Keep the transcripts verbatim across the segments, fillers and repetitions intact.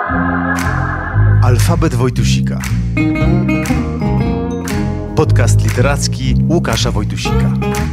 Alfabet Wojtusika. Podcast literacki Łukasza Wojtusika.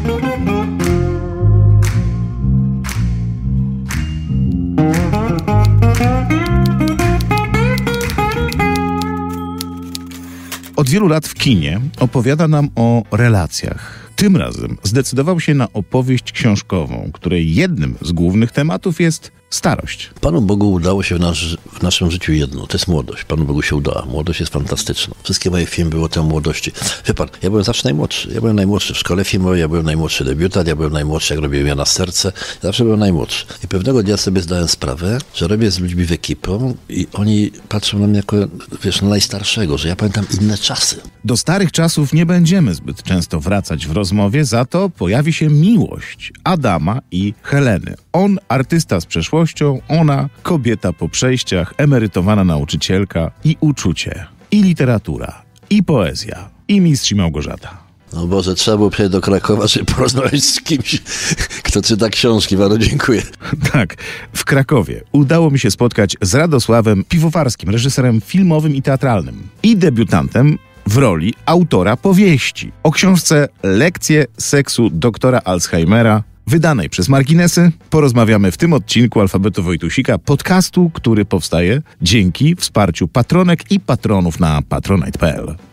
Od wielu lat w kinie opowiada nam o relacjach. Tym razem zdecydował się na opowieść książkową, której jednym z głównych tematów jest starość. Panu Bogu udało się w, nasz, w naszym życiu jedno, to jest młodość. Panu Bogu się udała. Młodość jest fantastyczna. Wszystkie moje filmy były o tej młodości. Wie pan, ja byłem zawsze najmłodszy. Ja byłem najmłodszy w szkole filmowej, ja byłem najmłodszy debiutant, ja byłem najmłodszy, jak robiłem Ja na serce. Ja zawsze byłem najmłodszy. I pewnego dnia sobie zdałem sprawę, że robię z ludźmi w ekipą i oni patrzą na mnie jako, wiesz, na najstarszego, że ja pamiętam inne czasy. Do starych czasów nie będziemy zbyt często wracać w rozmowie, za to pojawi się miłość Adama i Heleny. On artysta z przeszłością, ona kobieta po przejściach, emerytowana nauczycielka i uczucie, i literatura, i poezja, i Mistrz i Małgorzata. No Boże, trzeba było przyjechać do Krakowa, żeby porozmawiać z kimś, kto czyta książki. Bardzo dziękuję. Tak, w Krakowie udało mi się spotkać z Radosławem Piwowarskim, reżyserem filmowym i teatralnym i debiutantem w roli autora powieści o książce Lekcje seksu doktora Alzheimera, wydanej przez Marginesy. Porozmawiamy w tym odcinku Alfabetu Wojtusika, podcastu, który powstaje dzięki wsparciu patronek i patronów na patronite kropka p l.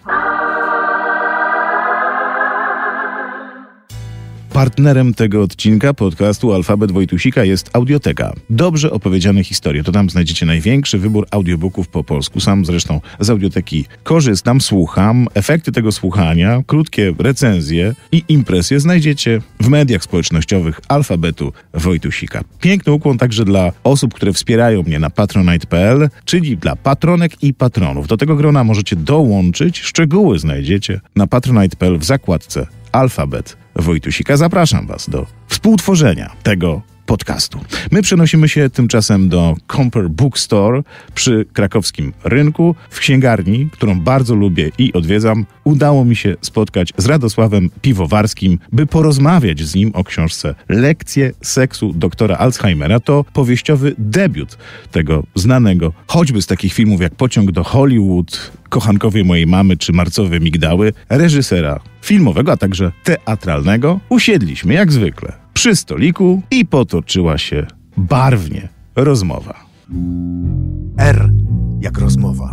Partnerem tego odcinka podcastu Alfabet Wojtusika jest Audioteka. Dobrze opowiedziane historie. To tam znajdziecie największy wybór audiobooków po polsku. Sam zresztą z Audioteki korzystam, słucham. Efekty tego słuchania, krótkie recenzje i impresje znajdziecie w mediach społecznościowych Alfabetu Wojtusika. Piękny ukłon także dla osób, które wspierają mnie na patronite kropka p l, czyli dla patronek i patronów. Do tego grona możecie dołączyć. Szczegóły znajdziecie na patronite kropka p l w zakładce Alfabet Wojtusika. Zapraszam Was do współtworzenia tego podcastu. My przenosimy się tymczasem do Comper Bookstore przy krakowskim rynku. W księgarni, którą bardzo lubię i odwiedzam, udało mi się spotkać z Radosławem Piwowarskim, by porozmawiać z nim o książce Lekcje seksu doktora Alzheimera. To powieściowy debiut tego znanego, choćby z takich filmów jak Pociąg do Hollywood, Kochankowie mojej mamy czy Marcowe migdały, reżysera filmowego, a także teatralnego. Usiedliśmy jak zwykle przy stoliku i potoczyła się barwnie rozmowa. R jak rozmowa.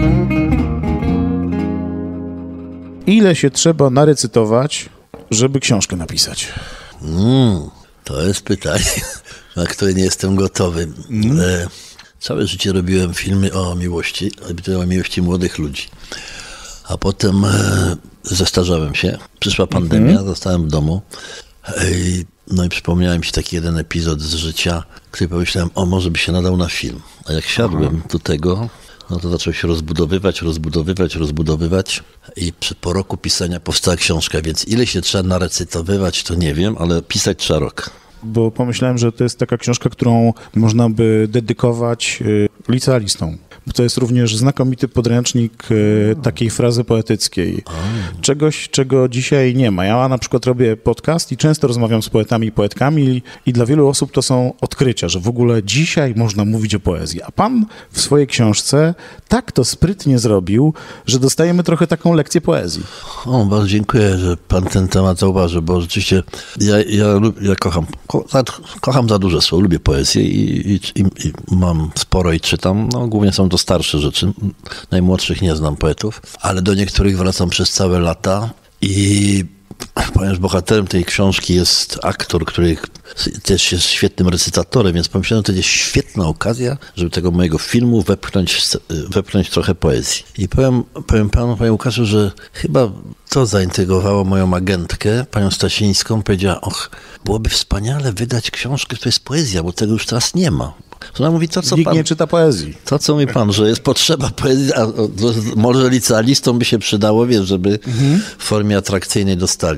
Ile się trzeba narecytować, żeby książkę napisać? Mm, to jest pytanie, na które nie jestem gotowy. Mm. E, całe życie robiłem filmy o miłości, o miłości młodych ludzi. A potem e, zestarzałem się, przyszła pandemia, mm-hmm. zostałem w domu. E, no i przypomniałem mi się taki jeden epizod z życia, który pomyślałem, o może by się nadał na film. A jak siadłem Aha. do tego, no to zaczął się rozbudowywać, rozbudowywać, rozbudowywać i przy, po roku pisania powstała książka, więc ile się trzeba narecytowywać, to nie wiem, ale pisać trzeba rok. Bo pomyślałem, że to jest taka książka, którą można by dedykować y, licealistom. To jest również znakomity podręcznik y, takiej frazy poetyckiej. Czegoś, czego dzisiaj nie ma. Ja na przykład robię podcast i często rozmawiam z poetami i poetkami i, i dla wielu osób to są odkrycia, że w ogóle dzisiaj można mówić o poezji. A pan w swojej książce tak to sprytnie zrobił, że dostajemy trochę taką lekcję poezji. O, bardzo dziękuję, że pan ten temat zauważył, bo rzeczywiście ja, ja, ja kocham, ko, za, kocham za duże słowo, lubię poezję i, i, i, i mam sporo i czytam. No, głównie są to starsze rzeczy. Najmłodszych nie znam poetów, ale do niektórych wracam przez całe lata i ponieważ bohaterem tej książki jest aktor, który też jest świetnym recytatorem, więc pomyślałem, że to jest świetna okazja, żeby tego mojego filmu wepchnąć, wepchnąć trochę poezji. I powiem, powiem panu, panie Łukaszu, że chyba to zaintrygowało moją agentkę, panią Stasińską. Powiedziała, och, byłoby wspaniale wydać książkę, to jest poezja, bo tego już teraz nie ma. Ona mówi to, co Nikt pan... nie czyta poezji. To, co mówi pan, że jest potrzeba poezji, a może licealistom by się przydało, wiesz, żeby mhm. w formie atrakcyjnej dostali.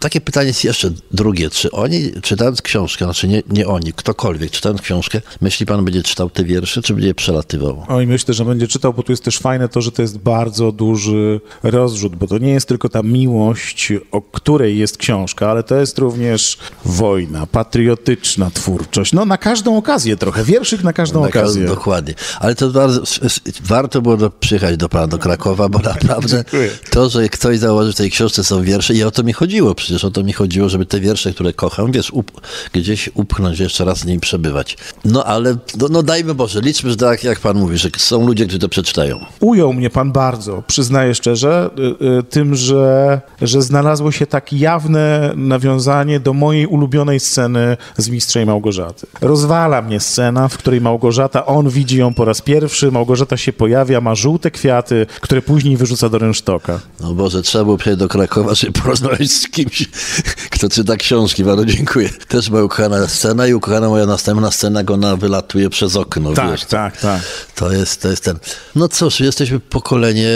takie pytanie jest jeszcze drugie. Czy oni, czytając książkę, znaczy nie, nie oni, ktokolwiek czytając książkę, myśli pan, będzie czytał te wiersze, czy będzie je przelatywał? Oj, myślę, że będzie czytał, bo tu jest też fajne to, że to jest bardzo duży rozrzut, bo to nie jest tylko ta miłość, o której jest książka, ale to jest również wojna, patriotyczna twórczość. No na każdą okazję trochę, wierszyk na każdą na okazję. Ka- dokładnie. Ale to bardzo, warto było do, przyjechać do pana do Krakowa, bo naprawdę to, że ktoś założy w tej książce są wiersze i o to mi chodziło, przecież o to mi chodziło, żeby te wiersze, które kocham, wiesz, up, gdzieś upchnąć, jeszcze raz z nimi przebywać. No ale, no, no dajmy Boże, liczmy, że tak jak pan mówi, że są ludzie, którzy to przeczytają. Ujął mnie pan bardzo, przyznaję szczerze, y, y, tym, że, że znalazło się tak jawne nawiązanie do mojej ulubionej sceny z Mistrza i Małgorzaty. Rozwala mnie scena, w której Małgorzata, on widzi ją po raz pierwszy, Małgorzata się pojawia, ma żółte kwiaty, które później wyrzuca do rynsztoka. No Boże, trzeba było przyjechać do Krakowa, żeby porozmawiać z kimś, kto czyta książki. Bardzo dziękuję. Też była ukochana scena i ukochana moja następna scena, jak ona wylatuje przez okno. Tak, wiesz, tak, tak. To jest, to jest ten... No cóż, jesteśmy pokolenie...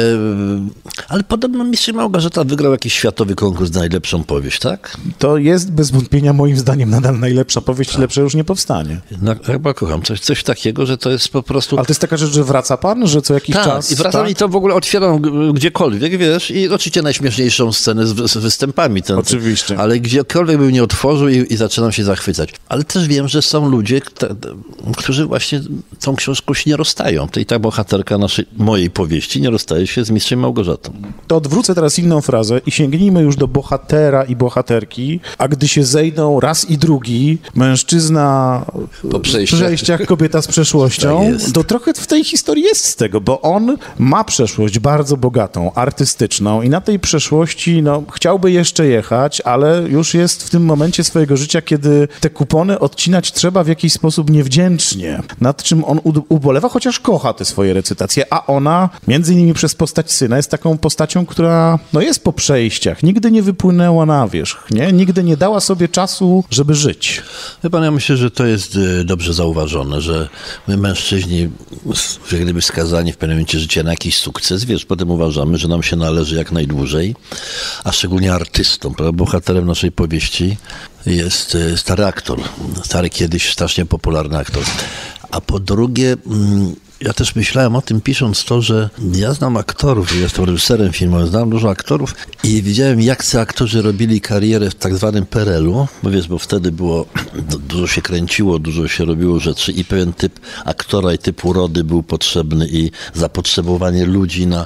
Ale podobno Mistrz i Małgorzata wygrał jakiś światowy konkurs na najlepszą powieść, tak? To jest bez wątpienia moim zdaniem nadal najlepsza powieść, tak. Lepsza już nie powstanie. No, chyba kocham. Coś, coś takiego, że to jest po prostu... Ale to jest taka rzecz, że wraca pan, że co jakiś tak, czas... i wracam tak? I to w ogóle otwieram gdziekolwiek, wiesz, i oczywiście najśmieszniejszą scenę z, z występami. Ten, oczywiście. Ale gdziekolwiek bym nie otworzył i, i zaczynam się zachwycać. Ale też wiem, że są ludzie, kto, którzy właśnie tą książką się nie rozstają. To i ta bohaterka naszej, mojej powieści nie rozstaje się z Mistrzem i Małgorzatą. To odwrócę teraz inną frazę i sięgnijmy już do bohatera i bohaterki, a gdy się zejdą raz i drugi, mężczyzna po przejściach, w przejściach kobieta z przeszłością, tak to trochę w tej historii jest z tego, bo on ma przeszłość bardzo bogatą, artystyczną i na tej przeszłości no, chciałby jeszcze jechać, ale już jest w tym momencie swojego życia, kiedy te kupony odcinać trzeba w jakiś sposób niewdzięcznie, nad czym on ubolewa, chociaż kocha te swoje recytacje, a ona, między innymi przez postać syna, jest taką postacią, która no, jest po przejściach, nigdy nie wypłynęła na wierzch, nie? Nigdy nie dała sobie czasu, żeby żyć. Wie pan, ja myślę, że to jest dobrze zauważone, że my mężczyźni, jak gdyby skazani w pewnym momencie życia na jakiś sukces, wiesz, potem uważamy, że nam się należy jak najdłużej, a szczególnie artystom, prawda? Bohaterem naszej powieści jest stary aktor, stary kiedyś strasznie popularny aktor. A po drugie, ja też myślałem o tym, pisząc to, że ja znam aktorów, jestem reżyserem filmowym, znam dużo aktorów i widziałem, jak ci aktorzy robili karierę w tak zwanym P R L-u, bo wiesz, bo wtedy było, dużo się kręciło, dużo się robiło rzeczy i pewien typ aktora i typ urody był potrzebny i zapotrzebowanie ludzi na,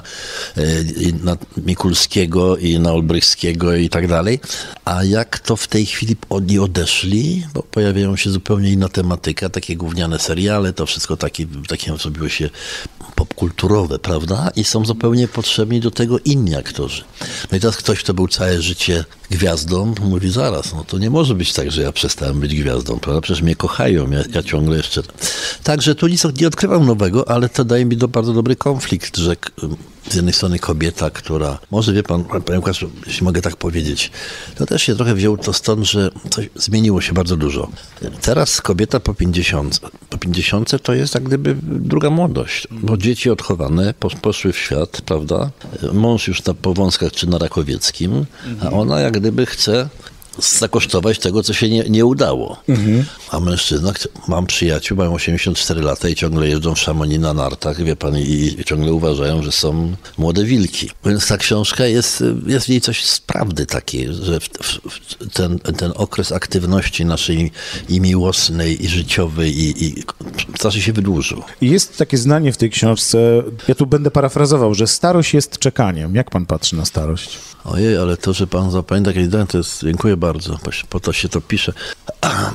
na Mikulskiego i na Olbrychskiego i tak dalej. A jak to w tej chwili oni odeszli, bo pojawiają się zupełnie inna tematyka, takie gówniane seriale, to wszystko takie, takie zrobiło się popkulturowe, prawda? I są zupełnie potrzebni do tego inni aktorzy. No i teraz ktoś, kto był całe życie gwiazdą, mówi zaraz, no to nie może być tak, że ja przestałem być gwiazdą, prawda? Przecież mnie kochają, ja, ja ciągle jeszcze... Także tu nic nie odkrywam nowego, ale to daje mi do bardzo dobry konflikt, że z jednej strony kobieta, która, może wie pan, panie Łukaszu, jeśli mogę tak powiedzieć, to też się trochę wzięło to stąd, że coś zmieniło się bardzo dużo. Teraz kobieta po pięćdziesiątce, po pięćdziesiątce to jest jak gdyby druga młodość, bo dzieci odchowane poszły w świat, prawda? Mąż już na Powązkach czy na Rakowieckim, a ona jak gdyby chce zakosztować tego, co się nie, nie udało. Mhm. A mężczyzna, mam przyjaciół, mają osiemdziesiąt cztery lata i ciągle jeżdżą w Szamonii na nartach, wie pan, i, i ciągle uważają, że są młode wilki. Więc ta książka jest, jest w niej coś z prawdy takiej, że w, w, ten, ten okres aktywności naszej i miłosnej, i życiowej, i, i znaczy się wydłużył. Jest takie zdanie w tej książce, ja tu będę parafrazował, że starość jest czekaniem. Jak pan patrzy na starość? Ojej, ale to, że pan zapamięta jakieś zdanie, to jest, dziękuję bardzo, po to się to pisze. A,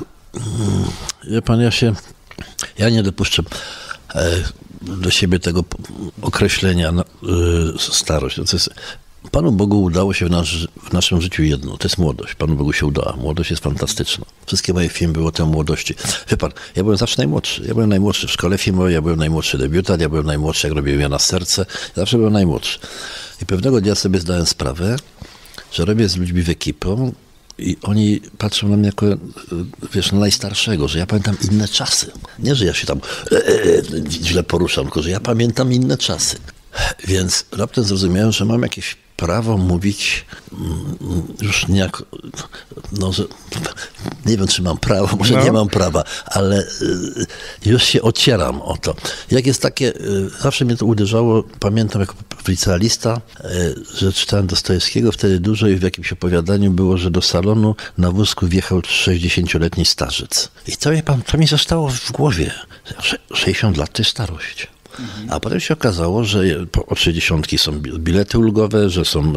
wie pan, ja się, ja nie dopuszczam e, do siebie tego określenia na, e, starość. To jest, Panu Bogu udało się w, nasz, w naszym życiu jedno, to jest młodość. Panu Bogu się udała. Młodość jest fantastyczna. Wszystkie moje filmy były o tej młodości. Wie pan, ja byłem zawsze najmłodszy. Ja byłem najmłodszy w szkole filmowej, ja byłem najmłodszy debiutant, ja byłem najmłodszy, jak robiłem Jana Serce. Ja zawsze byłem najmłodszy. I pewnego dnia sobie zdałem sprawę, że robię z ludźmi w ekipę i oni patrzą na mnie jako, wiesz, na najstarszego, że ja pamiętam inne czasy. Nie, że ja się tam e, e, źle poruszam, tylko że ja pamiętam inne czasy. Więc raptem zrozumiałem, że mam jakieś prawo mówić już nie jak, no, że, nie wiem, czy mam prawo, może no. nie mam prawa, ale już się ocieram o to. Jak jest takie, zawsze mnie to uderzało, pamiętam jako licealista, że czytałem Dostojewskiego wtedy dużo i w jakimś opowiadaniu było, że do salonu na wózku wjechał sześćdziesięcioletni starzec. I to, mnie, to mi zostało w głowie. sześćdziesiąt lat to jest starość. A potem się okazało, że od sześćdziesiątki są bilety ulgowe, że są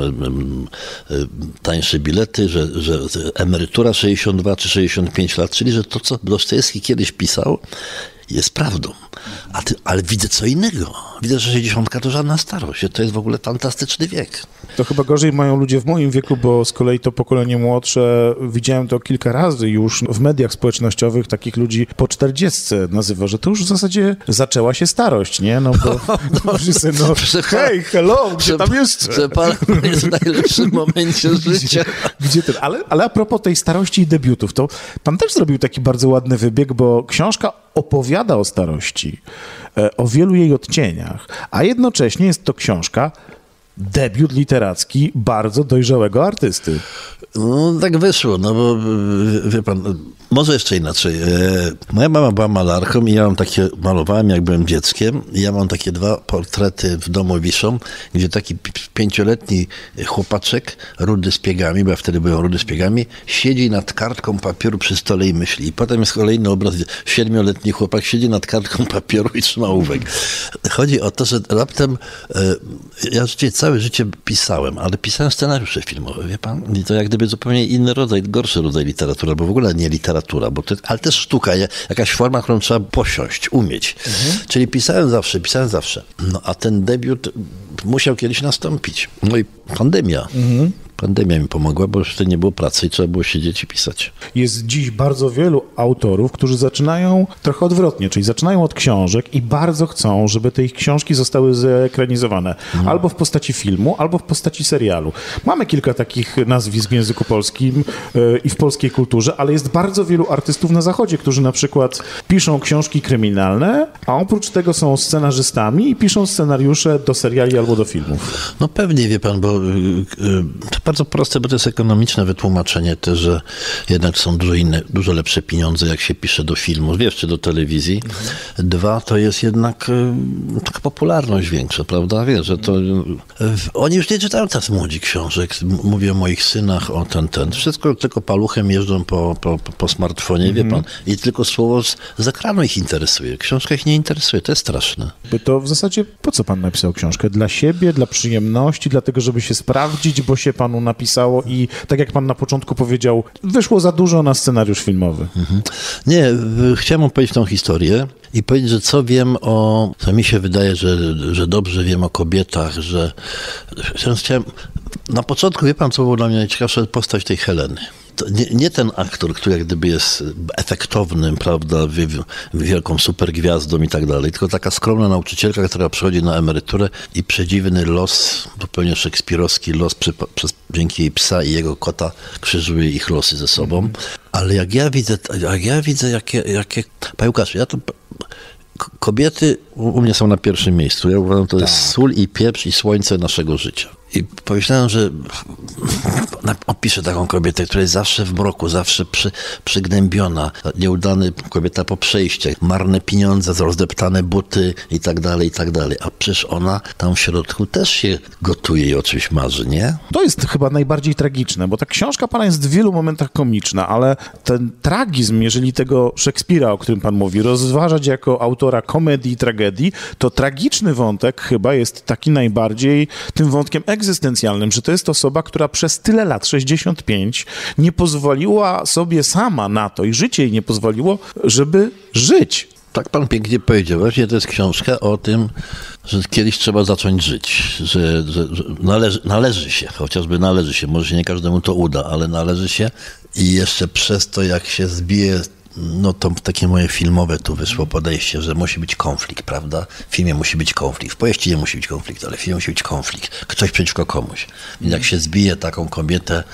tańsze bilety, że, że emerytura sześćdziesiąt dwa czy sześćdziesiąt pięć lat, czyli że to, co Dostojewski kiedyś pisał, jest prawdą. A ty, ale widzę co innego. Widzę, że sześćdziesiątka to żadna starość. To jest w ogóle fantastyczny wiek. To chyba gorzej mają ludzie w moim wieku, bo z kolei to pokolenie młodsze, widziałem to kilka razy już w mediach społecznościowych, takich ludzi po czterdziestce nazywa, że to już w zasadzie zaczęła się starość, nie? No bo no, no, wszyscy, no hej, hello, gdzie że, tam jeszcze? Że pan jest w najlepszym momencie życia. Gdzie ten? Ale, ale a propos tej starości i debiutów, to pan też zrobił taki bardzo ładny wybieg, bo książka opowiada o starości, o wielu jej odcieniach, a jednocześnie jest to książka, debiut literacki bardzo dojrzałego artysty. No tak wyszło, no bo wie pan, może jeszcze inaczej. Moja mama była malarką i ja mam takie, malowałem jak byłem dzieckiem i ja mam takie dwa portrety w domu wiszą, gdzie taki pięcioletni chłopaczek, rudy z piegami, bo ja wtedy byłem rudy z piegami, siedzi nad kartką papieru przy stole i myśli. I potem jest kolejny obraz, siedmioletni chłopak siedzi nad kartką papieru i trzyma ołówek. Chodzi o to, że raptem ja rzeczywiście całe życie pisałem, ale pisałem scenariusze filmowe, wie pan? I to jak gdyby zupełnie inny rodzaj, gorszy rodzaj literatury, albo w ogóle nie literatura, bo to, ale też sztuka, jakaś forma, którą trzeba posiąść, umieć. Mhm. Czyli pisałem zawsze, pisałem zawsze. No a ten debiut musiał kiedyś nastąpić. No i pandemia. Mhm. Pandemia mi pomogła, bo już wtedy nie było pracy i trzeba było siedzieć i pisać. Jest dziś bardzo wielu autorów, którzy zaczynają trochę odwrotnie, czyli zaczynają od książek i bardzo chcą, żeby te ich książki zostały zekranizowane. Mhm. Albo w postaci filmu, albo w postaci serialu. Mamy kilka takich nazwisk w języku polskim yy, i w polskiej kulturze, ale jest bardzo wielu artystów na zachodzie, którzy na przykład piszą książki kryminalne, a oprócz tego są scenarzystami i piszą scenariusze do seriali albo do filmów. No pewnie, wie pan, bo yy, yy, to bardzo proste, bo to jest ekonomiczne wytłumaczenie też, że jednak są dużo inne, dużo lepsze pieniądze, jak się pisze do filmu, wiesz, czy do telewizji. Mhm. Dwa, to jest jednak y, taka popularność większa, prawda? Wiesz, że to... Y, oni już nie czytają teraz młodzi książek. Mówię o moich synach, o ten, ten. Wszystko tylko paluchem jeżdżą po, po, po smartfonie, mhm. wie pan. I tylko słowo z, z ekranu ich interesuje. Książka ich nie interesuje. To jest straszne. By to w zasadzie po co pan napisał książkę? Dla siebie, dla przyjemności, dlatego, żeby się sprawdzić, bo się panu napisało i tak jak pan na początku powiedział, wyszło za dużo na scenariusz filmowy. Mhm. Nie, chciałem opowiedzieć tą historię i powiedzieć, że co wiem o, co mi się wydaje, że, że dobrze wiem o kobietach, że chciałem, na początku, wie pan, co było dla mnie najciekawsze, postać tej Heleny. To nie, nie ten aktor, który jak gdyby jest efektownym, prawda, wielką supergwiazdą i tak dalej, tylko taka skromna nauczycielka, która przychodzi na emeryturę i przedziwny los, zupełnie szekspirowski los, przy, przez, dzięki jej psa i jego kota krzyżuje ich losy ze sobą. Mm. Ale jak ja widzę, jak ja widzę, jakie, jakie... Panie Łukaszu, ja to... Kobiety u mnie są na pierwszym miejscu. Ja uważam, to tak. jest sól i pieprz i słońce naszego życia. I pomyślałem, że opiszę taką kobietę, która jest zawsze w mroku, zawsze przy, przygnębiona, nieudany kobieta po przejściach, marne pieniądze, rozdeptane buty i tak dalej, i tak dalej. A przecież ona tam w środku też się gotuje i o czymś marzy, nie? To jest chyba najbardziej tragiczne, bo ta książka pana jest w wielu momentach komiczna, ale ten tragizm, jeżeli tego Szekspira, o którym pan mówi, rozważać jako autora komedii i tragedii, to tragiczny wątek chyba jest taki najbardziej tym wątkiem egzystencjalnym, że to jest osoba, która przez tyle lat, sześćdziesiąt pięć, nie pozwoliła sobie sama na to i życie jej nie pozwoliło, żeby żyć. Tak pan pięknie powiedział. Właśnie to jest książka o tym, że kiedyś trzeba zacząć żyć, że, że, że należy, należy się, chociażby należy się, może się nie każdemu to uda, ale należy się i jeszcze przez to, jak się zbije no to takie moje filmowe tu wyszło podejście, że musi być konflikt, prawda? W filmie musi być konflikt, w powieści nie musi być konflikt, ale w filmie musi być konflikt. Ktoś przeciwko komuś. I jak się zbije taką kobietę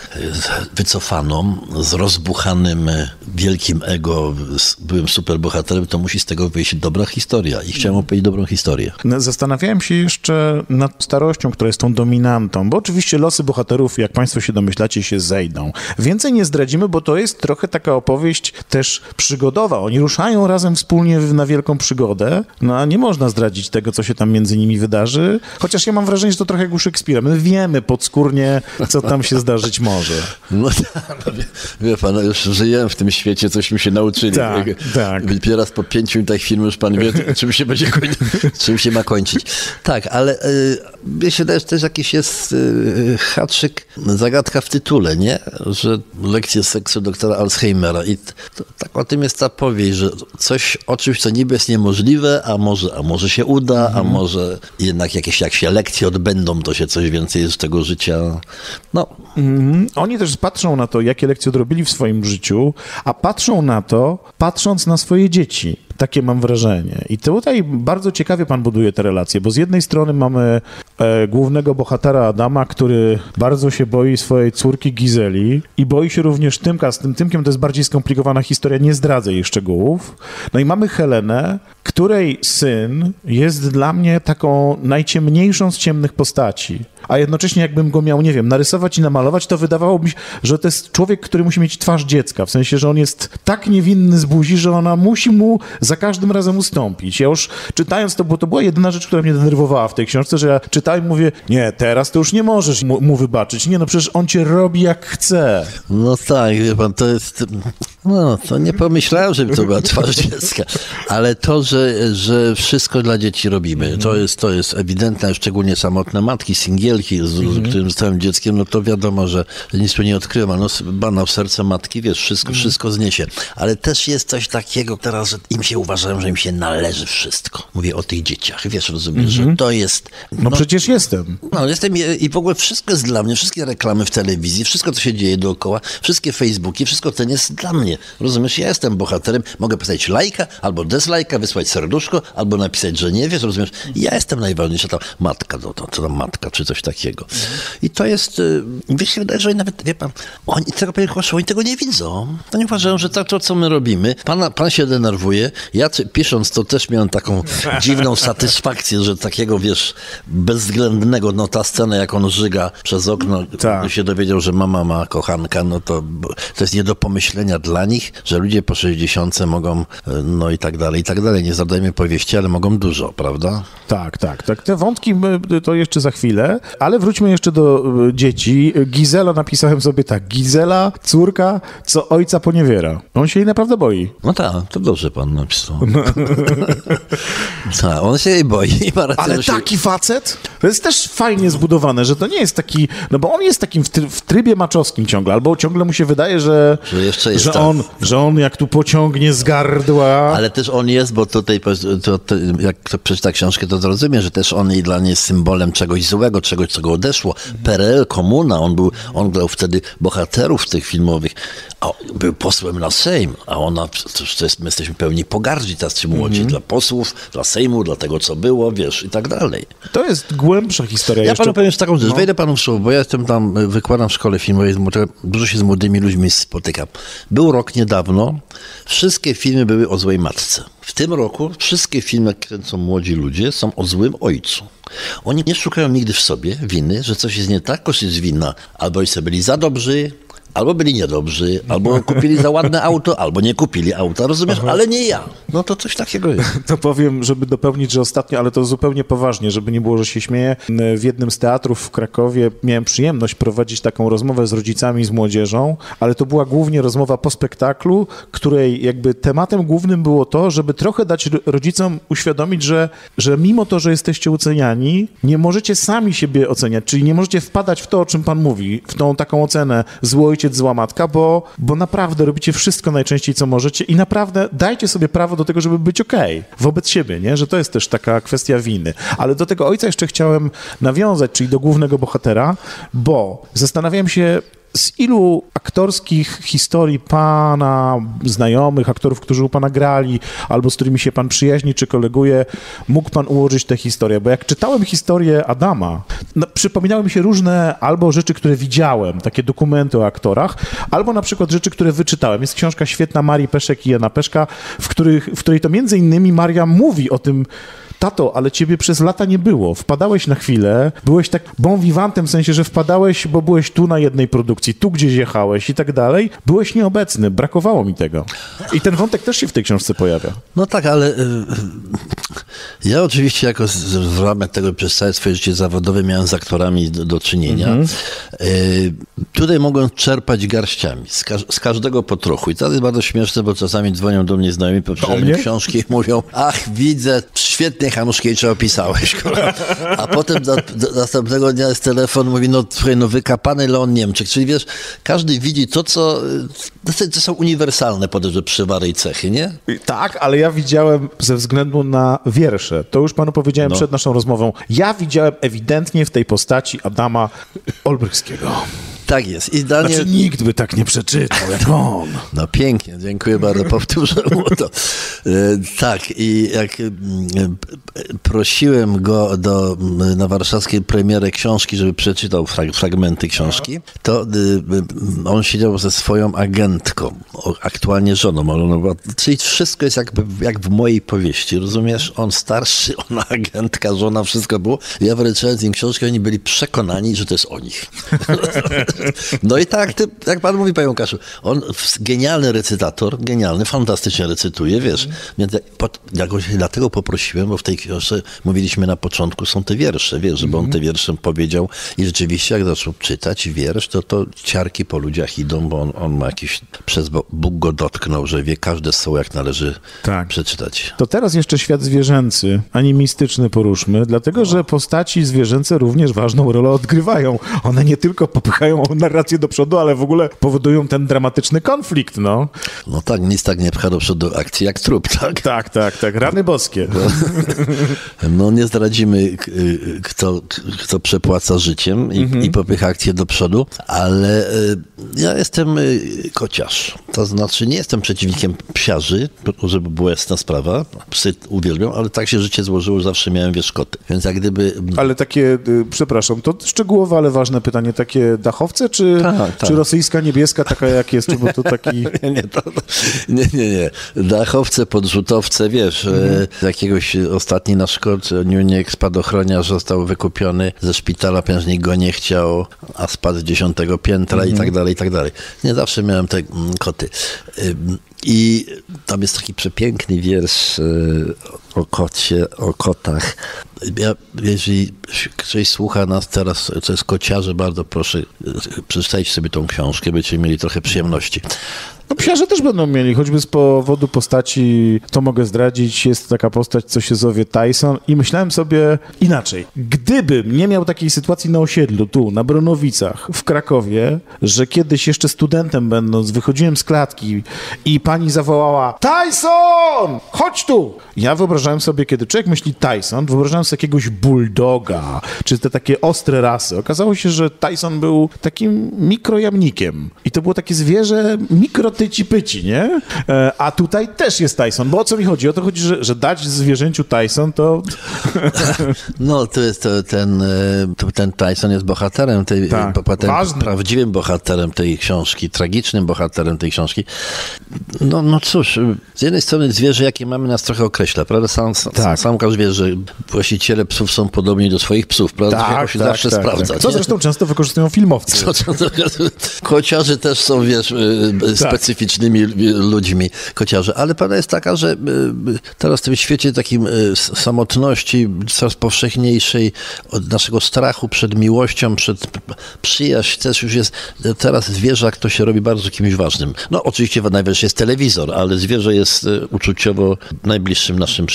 wycofaną, z rozbuchanym wielkim ego, z byłym superbohaterem, to musi z tego wyjść dobra historia. I chciałem opowiedzieć dobrą historię. Zastanawiałem się jeszcze nad starością, która jest tą dominantą, bo oczywiście losy bohaterów, jak państwo się domyślacie, się zejdą. Więcej nie zdradzimy, bo to jest trochę taka opowieść też przygodowa. Oni ruszają razem wspólnie na wielką przygodę, no a nie można zdradzić tego, co się tam między nimi wydarzy, chociaż ja mam wrażenie, że to trochę jak u Szekspira. My wiemy podskórnie, co tam się zdarzyć może. No tak, wie, wie pan, już żyjemy w tym świecie, cośmy się nauczyli. Tak, tak. Dopiero raz po pięciu minutach filmu już pan wie, czym się będzie kończyć, czym się ma kończyć. Tak, ale y, mnie się wydaje, że też jakiś jest y, haczyk, zagadka w tytule, nie? Że lekcje seksu doktora Alzheimera i to, tak o tym jest ta powieść, że coś o czymś, co niby jest niemożliwe, a może, a może się uda, mhm. a może jednak jakieś, jak się lekcje odbędą, to się coś więcej z tego życia, no. Mhm. Oni też patrzą na to, jakie lekcje odrobili w swoim życiu, a patrzą na to, patrząc na swoje dzieci. Takie mam wrażenie. I tutaj bardzo ciekawie pan buduje te relacje, bo z jednej strony mamy e, głównego bohatera Adama, który bardzo się boi swojej córki Gizeli i boi się również Tymka. Z tym Tymkiem to jest bardziej skomplikowana historia, nie zdradzę jej szczegółów. No i mamy Helenę, której syn jest dla mnie taką najciemniejszą z ciemnych postaci. A jednocześnie jakbym go miał, nie wiem, narysować i namalować, to wydawało mi się, że to jest człowiek, który musi mieć twarz dziecka. W sensie, że on jest tak niewinny z buzi, że ona musi mu za każdym razem ustąpić. Ja już czytając to, bo to była jedyna rzecz, która mnie denerwowała w tej książce, że ja czytałem i mówię, nie, teraz to już nie możesz mu, mu wybaczyć. Nie, no przecież on cię robi jak chce. No tak, wie pan, to jest... No, to nie pomyślałem, żeby to była twarz dziecka. Ale to, że, że wszystko dla dzieci robimy, to jest, to jest ewidentne, szczególnie samotne matki, singielki, z, z którym zostałem dzieckiem, no to wiadomo, że nic tu nie odkryłem, ale no, banał serce matki, wiesz, wszystko, wszystko zniesie. Ale też jest coś takiego teraz, że im się uważają, że im się należy wszystko. Mówię o tych dzieciach, wiesz, rozumiesz, że to jest... No, no przecież jestem. No, jestem i w ogóle wszystko jest dla mnie, wszystkie reklamy w telewizji, wszystko, co się dzieje dookoła, wszystkie Facebooki, wszystko to jest dla mnie. Rozumiesz, ja jestem bohaterem, mogę pisać lajka, albo deslajka, wysłać serduszko, albo napisać, że nie wiesz, rozumiesz, ja jestem najważniejsza, tam matka, to, to, to tam matka, czy coś takiego. I to jest, mi się wydaje, że nawet, wie pan, oni tego, oni tego nie widzą. Oni uważają, że to, to co my robimy, pan, pan się denerwuje, ja pisząc to też miałem taką dziwną satysfakcję, że takiego, wiesz, bezwzględnego, no ta scena, jak on żyga przez okno, tak. się dowiedział, że mama ma kochanka, no to, to jest nie do pomyślenia dla nich, że ludzie po sześćdziesiątce mogą, no i tak dalej, i tak dalej. Nie zadajmy powieści, ale mogą dużo, prawda? Tak, tak, tak. Te wątki to jeszcze za chwilę, ale wróćmy jeszcze do dzieci. Gizela, napisałem sobie tak, Gizela, córka, co ojca poniewiera. On się jej naprawdę boi. No tak, to dobrze pan napisał. Tak, on się jej boi. Ale taki się... facet? To jest też fajnie zbudowane, że to nie jest taki, no bo on jest takim w, try, w trybie maczowskim ciągle, albo ciągle mu się wydaje, że, że, jeszcze jest że, tak. on, że on jak tu pociągnie z gardła. Ale też on jest, bo tutaj, to, to, jak to przeczyta książkę, to zrozumie, że też on i dla niej jest symbolem czegoś złego, czegoś, czego odeszło. P R L, komuna, on był, on grał wtedy bohaterów tych filmowych, a był posłem na Sejm, a ona, to jest, my jesteśmy pełni pogardzi tacy młodzi, mm-hmm. dla posłów, dla Sejmu, dla tego, co było, wiesz, i tak dalej. To jest głębsza historia. Ja jeszcze... panu powiem taką rzecz, no. Wejdę panu w słowo, bo ja jestem tam, wykładam w szkole filmowej, dużo się z młodymi ludźmi spotykam. Był rok niedawno, wszystkie filmy były o złej matce. W tym roku wszystkie filmy, jak kręcą młodzi ludzie, są o złym ojcu. Oni nie szukają nigdy w sobie winy, że coś jest nie tak, ktoś jest winna. Albo oni sobie byli za dobrzy, albo byli niedobrzy, albo kupili za ładne auto, albo nie kupili auta, rozumiesz? Aha. Ale nie ja. No to coś takiego jest. To powiem, żeby dopełnić, że ostatnio, ale to zupełnie poważnie, żeby nie było, że się śmieję. W jednym z teatrów w Krakowie miałem przyjemność prowadzić taką rozmowę z rodzicami, z młodzieżą, ale to była głównie rozmowa po spektaklu, której jakby tematem głównym było to, żeby trochę dać rodzicom uświadomić, że, że mimo to, że jesteście oceniani, nie możecie sami siebie oceniać, czyli nie możecie wpadać w to, o czym pan mówi, w tą taką ocenę zły ojciec, zła matka, bo, bo naprawdę robicie wszystko najczęściej, co możecie i naprawdę dajcie sobie prawo do tego, żeby być okej okay wobec siebie, nie? Że to jest też taka kwestia winy. Ale do tego ojca jeszcze chciałem nawiązać, czyli do głównego bohatera, bo zastanawiałem się, z ilu aktorskich historii pana znajomych, aktorów, którzy u pana grali, albo z którymi się pan przyjaźni czy koleguje, mógł pan ułożyć tę historię? Bo jak czytałem historię Adama, no, przypominały mi się różne albo rzeczy, które widziałem, takie dokumenty o aktorach, albo na przykład rzeczy, które wyczytałem. Jest książka świetna Marii Peszek i Jana Peszka, w, których, w której to między innymi Maria mówi o tym: tato, ale ciebie przez lata nie było. Wpadałeś na chwilę, byłeś tak bon vivantem, w sensie, że wpadałeś, bo byłeś tu na jednej produkcji, tu gdzieś jechałeś i tak dalej. Byłeś nieobecny, brakowało mi tego. I ten wątek też się w tej książce pojawia. No tak, ale y, ja oczywiście jako z, w ramach tego przez całe swoje życie zawodowe miałem z aktorami do, do czynienia. Mm-hmm. Y, tutaj mogłem czerpać garściami, z, ka z każdego po trochu. I to jest bardzo śmieszne, bo czasami dzwonią do mnie znajomi, przeczytają książki i mówią: ach, widzę, świetnie Hanuszkiewicza opisałeś. A potem za, do, następnego dnia jest telefon, mówi: no słuchaj, no wykapany Leon Niemczyk. Czyli wiesz, każdy widzi to, co... To są uniwersalne, podejrzewam, przywary i cechy, nie? Tak, ale ja widziałem ze względu na wiersze, to już panu powiedziałem no. przed naszą rozmową, ja widziałem ewidentnie w tej postaci Adama Olbrychskiego. Tak jest. I Daniel... Znaczy nikt by tak nie przeczytał jak on. No pięknie, dziękuję bardzo, powtórzę mu to. E, tak, i jak e, prosiłem go do, na warszawskiej premierę książki, żeby przeczytał frag fragmenty książki, to e, on siedział ze swoją agentką, aktualnie żoną, ale ona była, czyli wszystko jest jakby, jak w mojej powieści, rozumiesz? On starszy, ona agentka, żona, wszystko było. Ja wręczałem im książkę, oni byli przekonani, że to jest o nich. No i tak, ty, jak pan mówi, panie Łukaszu, on genialny recytator, genialny, fantastycznie recytuje, wiesz, więc pod, jakoś dlatego poprosiłem, bo w tej książce mówiliśmy na początku, są te wiersze, wiesz, żeby on te wiersze powiedział i rzeczywiście jak zaczął czytać wiersz, to to ciarki po ludziach idą, bo on, on ma jakiś, przez Bóg go dotknął, że wie każde słowo jak należy tak przeczytać. To teraz jeszcze świat zwierzęcy, animistyczny poruszmy, dlatego, że postaci zwierzęce również ważną rolę odgrywają. One nie tylko popychają narrację do przodu, ale w ogóle powodują ten dramatyczny konflikt, no. No tak, nic tak nie pcha do przodu akcji jak trup, tak? Tak, tak, tak, rany boskie. No, no nie zdradzimy, kto, kto przepłaca życiem i, mm-hmm. i popycha akcję do przodu, ale ja jestem kociarz. To znaczy nie jestem przeciwnikiem psiarzy, żeby była jasna sprawa. Psy uwielbiam, ale tak się życie złożyło, że zawsze miałem, wiesz, koty. Więc jak gdyby... Ale takie, przepraszam, to szczegółowe, ale ważne pytanie, takie dachowce, czy, tak, tak. czy rosyjska niebieska, taka jak jest, czy bo to taki... nie, nie, to, nie, nie, nie. Dachowce, podrzutowce, wiesz, mhm. e, jakiegoś ostatni nasz kot, Niuniek, spadochroniarz, został wykupiony ze szpitala, ponieważ nikt go nie chciał, a spadł z dziesiątego piętra mhm. i tak dalej, i tak dalej. Nie zawsze miałem te mm, koty. I tam jest taki przepiękny wiersz o kocie, o kotach. Ja, jeżeli ktoś słucha nas teraz, co jest kociarze, bardzo proszę, przeczytajcie sobie tą książkę, będziecie mieli trochę przyjemności. No psiarze też będą mieli, choćby z powodu postaci, to mogę zdradzić, jest taka postać, co się zowie Tyson i myślałem sobie inaczej. Gdybym nie miał takiej sytuacji na osiedlu, tu, na Bronowicach, w Krakowie, że kiedyś jeszcze studentem będąc, wychodziłem z klatki i pani zawołała: Tyson! Chodź tu! Ja wyobrażałem sobie, kiedy człowiek myśli Tyson, wyobrażałem sobie jakiegoś bulldoga, czy te takie ostre rasy. Okazało się, że Tyson był takim mikrojamnikiem i to było takie zwierzę mikro tyci pyci, nie? A tutaj też jest Tyson, bo o co mi chodzi? O to chodzi, że, że dać zwierzęciu Tyson, to... No, to jest to, ten, to, ten Tyson jest bohaterem tej, tak, ten prawdziwym bohaterem tej książki, tragicznym bohaterem tej książki. No, no cóż, z jednej strony zwierzę, jakie mamy, nas trochę określa, prawda? Sam, tak. sam każdy wie, że właściciele psów są podobni do swoich psów, prawda? Tak, to się tak, zawsze tak, sprawdza. Tak. Co zresztą często wykorzystują filmowcy. Kociarze też są, wiesz, tak. specyficznymi ludźmi, kociarze. Ale prawda jest taka, że teraz w tym świecie takim samotności, coraz powszechniejszej, od naszego strachu przed miłością, przed przyjaźń, też już jest, teraz zwierzak to się robi bardzo kimś ważnym. No oczywiście najwyższy jest telewizor, ale zwierzę jest uczuciowo najbliższym naszym przyjacielem.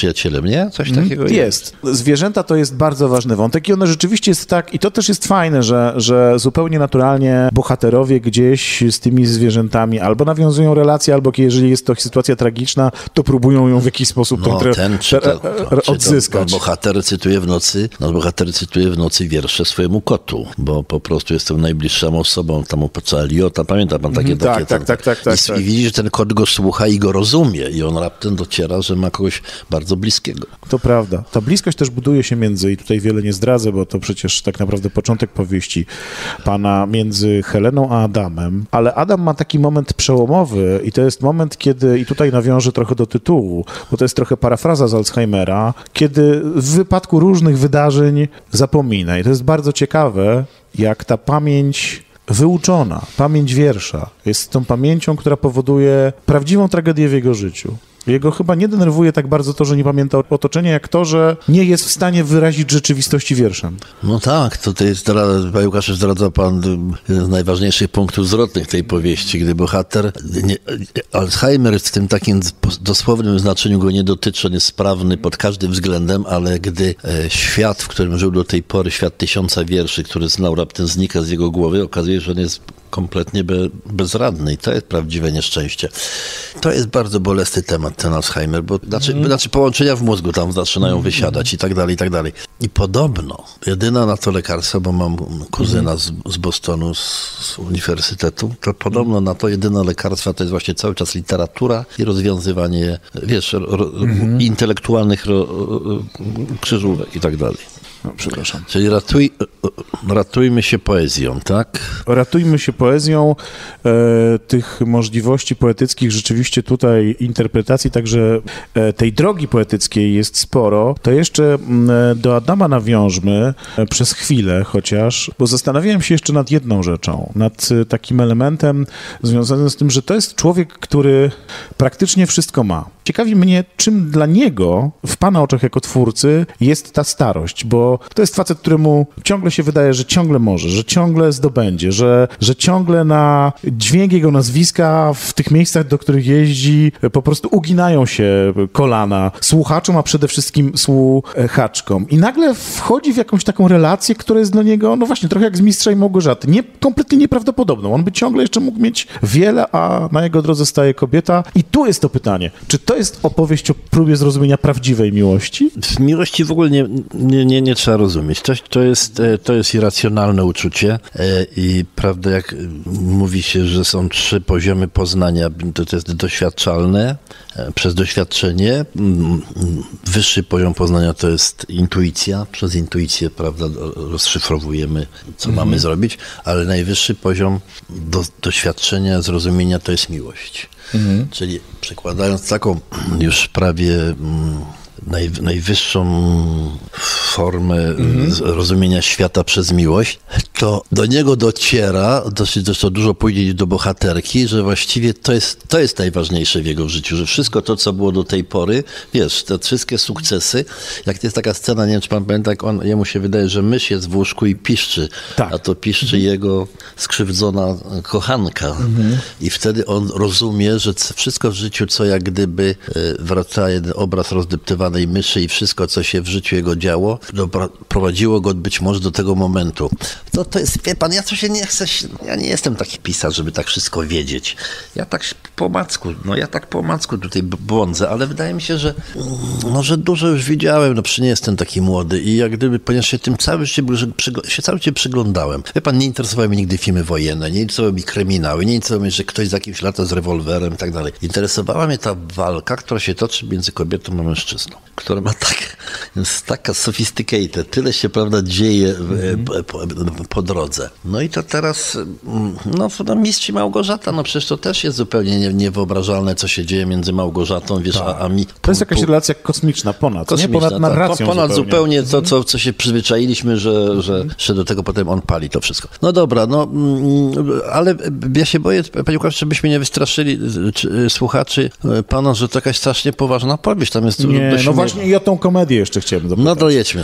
przyjacielem, nie? Coś takiego jest. Jest. Zwierzęta to jest bardzo ważny wątek i one rzeczywiście jest tak, i to też jest fajne, że, że zupełnie naturalnie bohaterowie gdzieś z tymi zwierzętami albo nawiązują relacje, albo jeżeli jest to sytuacja tragiczna, to próbują ją w jakiś sposób no, tre- ten, czy to, to, czy odzyskać. To, bohater cytuje w nocy, no bohater cytuje w nocy wiersze swojemu kotu, bo po prostu jestem najbliższą osobą, tam co Eliota, pamięta pan takie, mm, takie tak, tak, tak, tak, i, tak. i widzi, że ten kot go słucha i go rozumie i on raptem dociera, że ma kogoś bardzo bliskiego. To prawda. Ta bliskość też buduje się między, i tutaj wiele nie zdradzę, bo to przecież tak naprawdę początek powieści pana, między Heleną a Adamem, ale Adam ma taki moment przełomowy i to jest moment, kiedy, i tutaj nawiążę trochę do tytułu, bo to jest trochę parafraza z Alzheimera, kiedy w wypadku różnych wydarzeń zapomina. I to jest bardzo ciekawe, jak ta pamięć wyuczona, pamięć wiersza jest tą pamięcią, która powoduje prawdziwą tragedię w jego życiu. Jego chyba nie denerwuje tak bardzo to, że nie pamięta otoczenia, jak to, że nie jest w stanie wyrazić rzeczywistości wierszem. No tak, tutaj panie Łukaszu, zdradza pan jeden z najważniejszych punktów zwrotnych tej powieści, gdy bohater, nie, Alzheimer w tym takim dosłownym znaczeniu go nie dotyczy, on jest sprawny pod każdym względem, ale gdy e, świat, w którym żył do tej pory, świat tysiąca wierszy, który znał, raptem znika z jego głowy, okazuje się, że on jest kompletnie be, bezradny i to jest prawdziwe nieszczęście. To jest bardzo bolesny temat, ten Alzheimer, bo znaczy, mm. znaczy połączenia w mózgu tam zaczynają mm. wysiadać i tak dalej, i tak dalej. I podobno jedyna na to lekarstwo, bo mam kuzyna mm. z, z Bostonu, z, z uniwersytetu, to podobno na to jedyne lekarstwo to jest właśnie cały czas literatura i rozwiązywanie, wiesz, ro, mm. intelektualnych ro, krzyżówek i tak dalej. No, przepraszam. Czyli ratuj, ratujmy się poezją, tak? Ratujmy się poezją. E, tych możliwości poetyckich rzeczywiście tutaj interpretacji, także e, tej drogi poetyckiej jest sporo. To jeszcze m, do Adama nawiążmy e, przez chwilę chociaż, bo zastanawiałem się jeszcze nad jedną rzeczą, nad e, takim elementem związanym z tym, że to jest człowiek, który praktycznie wszystko ma. Ciekawi mnie, czym dla niego, w pana oczach jako twórcy, jest ta starość, bo to jest facet, któremu ciągle się wydaje, że ciągle może, że ciągle zdobędzie, że, że ciągle na dźwięk jego nazwiska w tych miejscach, do których jeździ, po prostu uginają się kolana słuchaczom, a przede wszystkim słuchaczkom. I nagle wchodzi w jakąś taką relację, która jest dla niego, no właśnie, trochę jak z Mistrza i Małgorzaty, nie, kompletnie nieprawdopodobną. On by ciągle jeszcze mógł mieć wiele, a na jego drodze staje kobieta. I tu jest to pytanie, czy to jest opowieść o próbie zrozumienia prawdziwej miłości? W miłości w ogóle nie, nie, nie, nie trzeba rozumieć. To, to, jest, to jest irracjonalne uczucie i prawda, jak mówi się, że są trzy poziomy poznania, to, to jest doświadczalne, przez doświadczenie. Wyższy poziom poznania to jest intuicja. Przez intuicję, prawda, rozszyfrowujemy, co mm. mamy zrobić, ale najwyższy poziom do, doświadczenia, zrozumienia to jest miłość. Mhm. Czyli przekładając taką już prawie naj, najwyższą formę mhm. rozumienia świata przez miłość, to do niego dociera, dosyć zresztą dużo później do bohaterki, że właściwie to jest, to jest najważniejsze w jego życiu, że wszystko to, co było do tej pory, wiesz, te wszystkie sukcesy, jak jest taka scena, nie wiem, czy pan pamięta, jak on, jemu się wydaje, że mysz jest w łóżku i piszczy, tak. a to piszczy mhm. jego skrzywdzona kochanka. Mhm. I wtedy on rozumie, że wszystko w życiu, co jak gdyby wraca jeden obraz rozdeptywanej myszy i wszystko, co się w życiu jego działo, prowadziło go być może do tego momentu. To, to jest, wie pan, ja to się nie chcę, ja nie jestem taki pisarz, żeby tak wszystko wiedzieć. Ja tak po macku, no ja tak po macku tutaj błądzę, ale wydaje mi się, że no, że dużo już widziałem, no przecież nie jestem taki młody i jak gdyby, ponieważ się tym cały życie, się cały życie przyglądałem. Wie pan, nie interesowały mnie nigdy filmy wojenne, nie interesowały mnie kryminały, nie interesowało mnie, że ktoś z jakimś lata z rewolwerem i tak dalej. Interesowała mnie ta walka, która się toczy między kobietą a mężczyzną, która ma tak, jest taka sophisticated, tyle się, prawda, dzieje mm. po, po, po drodze. No i to teraz, no, no Mistrz i Małgorzata, no przecież to też jest zupełnie nie, niewyobrażalne, co się dzieje między Małgorzatą, wiesz, a, a mi. To jest jakaś pół, relacja kosmiczna, ponad, kosmiczna, nie? Ponad narracją. Ponad zupełnie, zupełnie mm. to, co, co się przyzwyczailiśmy, że, że, mm. że do tego potem on pali to wszystko. No dobra, no, ale ja się boję, panie Łukaszu, żebyśmy nie wystraszyli czy, słuchaczy pana, że to jakaś strasznie poważna powieść. Tam jest nie, dość no właśnie i o tą komedię jeszcze chciałem zapytać. No dojedźmy.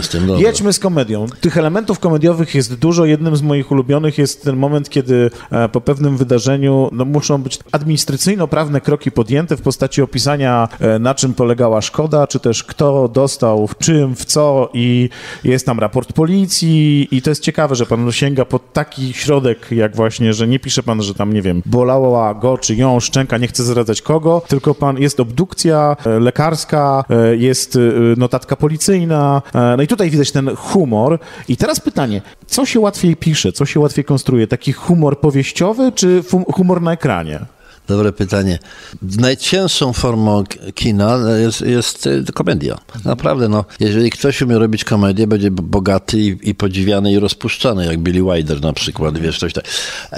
z tym. Dobra. Jedźmy z komedią. Tych elementów komediowych jest dużo. Jednym z moich ulubionych jest ten moment, kiedy e, po pewnym wydarzeniu no, muszą być administracyjno-prawne kroki podjęte w postaci opisania, e, na czym polegała szkoda, czy też kto dostał w czym, w co i jest tam raport policji i to jest ciekawe, że pan sięga pod taki środek, jak właśnie, że nie pisze pan, że tam, nie wiem, bolała go czy ją szczęka, nie chce zdradzać kogo, tylko pan, jest obdukcja e, lekarska, e, jest e, notatka policyjna, e, no i tutaj widać ten humor. I teraz pytanie, co się łatwiej pisze, co się łatwiej konstruuje? Taki humor powieściowy, czy humor na ekranie? Dobre pytanie. Najcięższą formą kina jest, jest komedia. Naprawdę, no. Jeżeli ktoś umie robić komedię, będzie bogaty i, i podziwiany i rozpuszczany, jak Billy Wilder na przykład, wiesz, coś tak.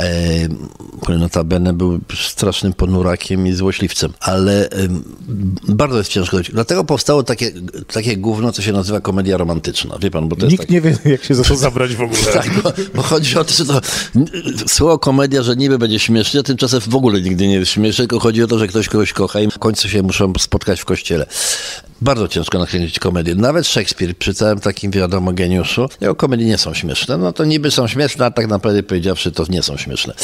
E, notabene był strasznym ponurakiem i złośliwcem, ale e, bardzo jest ciężko. Dlatego powstało takie, takie gówno, co się nazywa komedia romantyczna. Wie pan, bo to jest Nikt tak... nie wie, jak się za to zabrać w ogóle. Tak, bo, bo chodzi o to, że to słowo komedia, że niby będzie śmiesznie, a tymczasem w ogóle nigdy nie jest śmieszne, tylko chodzi o to, że ktoś kogoś kocha i w końcu się muszą spotkać w kościele. Bardzo ciężko nakręcić komedię. Nawet Szekspir, przy całym takim, wiadomo, geniuszu, jego komedie nie są śmieszne. No to niby są śmieszne, a tak naprawdę powiedziawszy, to nie są śmieszne.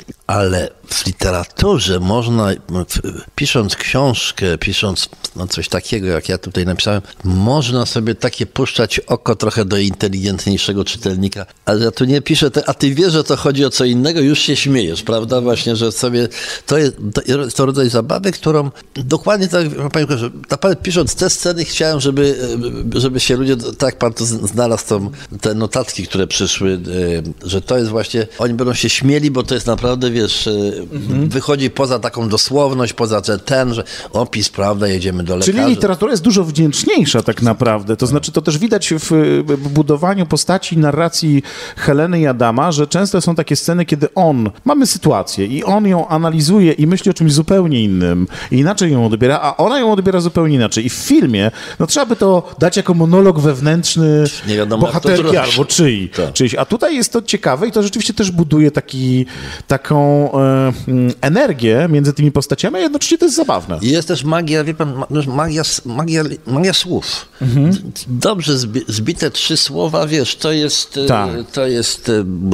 Ale w literaturze można, pisząc książkę, pisząc no coś takiego, jak ja tutaj napisałem, można sobie takie puszczać oko trochę do inteligentniejszego czytelnika. Ale ja tu nie piszę, te, a ty wiesz, że to chodzi o co innego, już się śmiejesz, prawda? Właśnie, że sobie, to jest to, jest to rodzaj zabawy, którą dokładnie tak, panie profesorze, naprawdę pisząc te sceny chciałem, żeby, żeby się ludzie, tak pan to znalazł tą, te notatki, które przyszły, że to jest właśnie, oni będą się śmieli, bo to jest naprawdę, wiesz, mhm. wychodzi poza taką dosłowność, poza ten, że opis, prawda, jedziemy do lekarza. Czyli literatura jest dużo wdzięczniejsza tak naprawdę. To znaczy, to też widać w budowaniu postaci, narracji Heleny i Adama, że często są takie sceny, kiedy on, mamy sytuację i on ją analizuje i myśli o czymś zupełnie innym i inaczej ją odbiera, a ona ją odbiera zupełnie inaczej. I w filmie, no trzeba by to dać jako monolog wewnętrzny nie wiadomo, bohaterki albo czyj, tak. czyjś. A tutaj jest to ciekawe i to rzeczywiście też buduje taki, taką e, energię między tymi postaciami, a jednocześnie to jest zabawne. I jest też magia, wie pan, magia, magia, magia słów. Mhm. Dobrze zbite trzy słowa, wiesz, to jest, tak. to jest,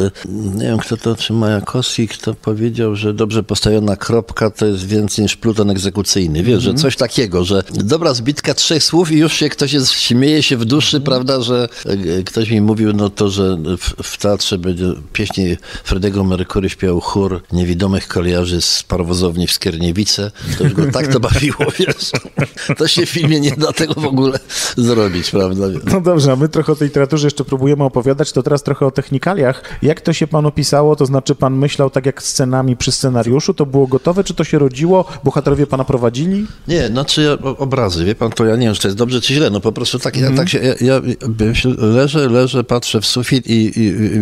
nie wiem, kto to, czy Majakowski, kto powiedział, że dobrze postawiona kropka to jest więcej niż pluton egzekucyjny. Wiesz, mhm. że coś takiego, że dobra zbitka trzech słów i już się ktoś jest, śmieje się w duszy, mhm. prawda, że ktoś mi mówił, no to, że w, w teatrze będzie pieśni Freddego Mercury śpiewał chór niewidomych kolejarzy z parowozowni w Skierniewice. To już go tak to bawiło, wiesz. To się w filmie nie da tego w ogóle zrobić, prawda? No dobrze, a my trochę o tej literaturze jeszcze próbujemy opowiadać, to teraz trochę o technikaliach. Jak to się panu pisało? To znaczy pan myślał tak jak scenami przy scenariuszu? To było gotowe? Czy to się rodziło? Bohaterowie pana prowadzili? Nie, znaczy obrazy, wie pan, to ja nie wiem, czy to jest dobrze, czy źle, no po prostu tak, mm. ja, tak się, ja, ja, ja leżę, leżę, patrzę w sufit i, i,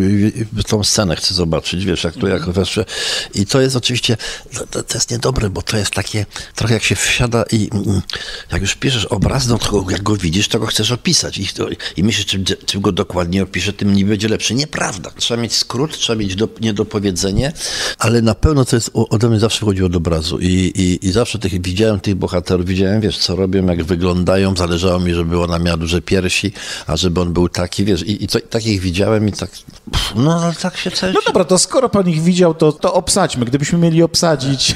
i, i tą scenę chcę zobaczyć, wiesz, jak to jak weszło. I to jest oczywiście, to, to jest niedobre, bo to jest takie, trochę jak się wsiada i jak już piszesz obraz, no to jak go widzisz, to go chcesz opisać i, i myślisz, czym, czym go dokładnie opiszę, tym nie będzie lepszy. Nieprawda. Trzeba mieć skrót, trzeba mieć do, niedopowiedzenie, ale na pewno to jest, ode mnie zawsze chodziło od obrazu i, i, i zawsze tych, widziałem tych bohaterów, widziałem, wiesz, co robią, jak wyglądają, zależało mi, żeby ona miała duże piersi, a żeby on był taki, wiesz, i, i to, takich widziałem i tak, no ale tak się cały... No dobra, to skoro pan ich widział, to, to obsadźmy. Gdybyśmy mieli obsadzić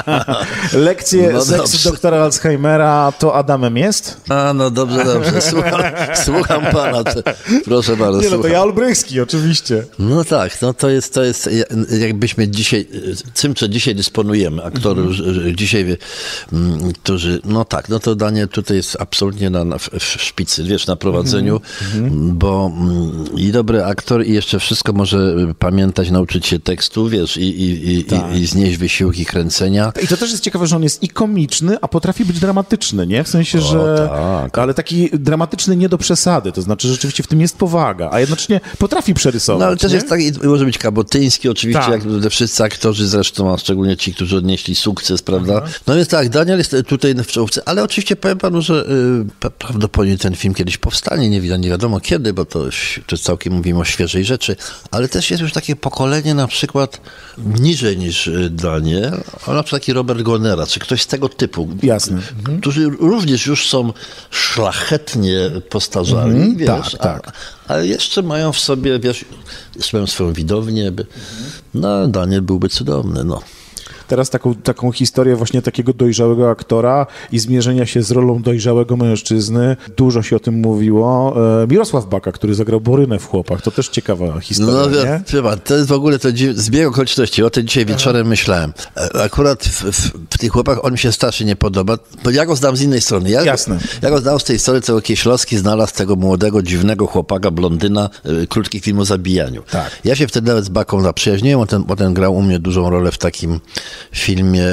lekcję no seksu doktora Alzheimera, to Adamem jest? A, no dobrze, dobrze. Słucham, słucham pana. Proszę bardzo. Nie, no to ja Olbrychski, oczywiście. No tak, no to jest, to jest jakbyśmy dzisiaj, tym, co dzisiaj dysponujemy, aktorów mm-hmm. dzisiaj, którzy, no tak, no to Daniel tutaj jest absolutnie na, na, w szpicy, wiesz, na prowadzeniu, mm-hmm. bo i dobry aktor i jeszcze wszystko może pamiętać, nauczyć się tekstu, wiesz, i, i, i, tak. i, i znieść wysiłki kręcenia. I to też jest ciekawe, że on jest i komiczny, a potrafi być dramatyczny, nie? W sensie, o, że... Tak. Ale taki dramatyczny nie do przesady, to znaczy rzeczywiście w tym jest powaga, a jednocześnie potrafi przerysować. No ale też nie? jest taki, może być kabotyński oczywiście, tak. jak wszyscy aktorzy zresztą, a szczególnie ci, którzy którzy odnieśli sukces, prawda? Aha. No więc tak, Daniel jest tutaj w czołówce, ale oczywiście powiem panu, że y, prawdopodobnie ten film kiedyś powstanie, nie, wi- nie wiadomo kiedy, bo to, to całkiem mówimy o świeżej rzeczy, ale też jest już takie pokolenie na przykład niżej niż Daniel, ale na przykład taki Robert Gonera, czy ktoś z tego typu. Jasne. Mhm. Którzy również już są szlachetnie postarzali, mhm, wiesz, tak, tak. A, ale jeszcze mają w sobie, wiesz, jeszcze mają swoją widownię. By, no, Daniel byłby cudowny, no. Teraz taką, taką historię właśnie takiego dojrzałego aktora i zmierzenia się z rolą dojrzałego mężczyzny. Dużo się o tym mówiło. E, Mirosław Baka, który zagrał Borynę w Chłopach, to też ciekawa historia, no, nie? Chyba, to jest w ogóle to zbieg okoliczności. O tym dzisiaj wieczorem Aha. myślałem. Akurat w, w, w tych Chłopach on mi się strasznie nie podoba, bo ja go znam z innej strony. Ja, Jasne. Ja go znam z tej strony, co Kieślowski znalazł tego młodego, dziwnego chłopaka, blondyna, y, krótkich film o zabijaniu. Tak. Ja się wtedy nawet z Baką zaprzyjaźniłem, on ten, potem grał u mnie dużą rolę w takim filmie,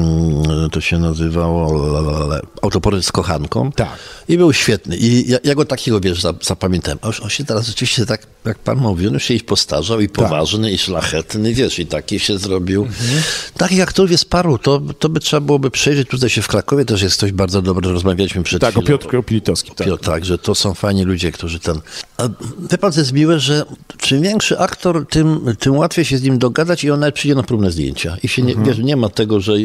mm, to się nazywało Autoportret z kochanką. Tak. I był świetny. I ja, ja go takiego, wiesz, zapamiętałem. On, on się teraz rzeczywiście tak, jak pan mówi, on już się i postarzał, i poważny, tak. i szlachetny, wiesz, i taki się zrobił. Mhm. Takich aktorów jest paru, to, to by trzeba byłoby przejrzeć. Tutaj się w Krakowie też jest ktoś bardzo dobry, rozmawialiśmy przed tak, chwilą. Tak, o Piotrze Opilitowskim. Tak. Piotr, tak, że to są fajni ludzie, którzy ten... A wie pan, co jest miłe, że czym większy aktor, tym, tym łatwiej się z nim dogadać i on nawet przyjdzie na próbne zdjęcia. I się nie, mhm. wiesz, nie ma tego, że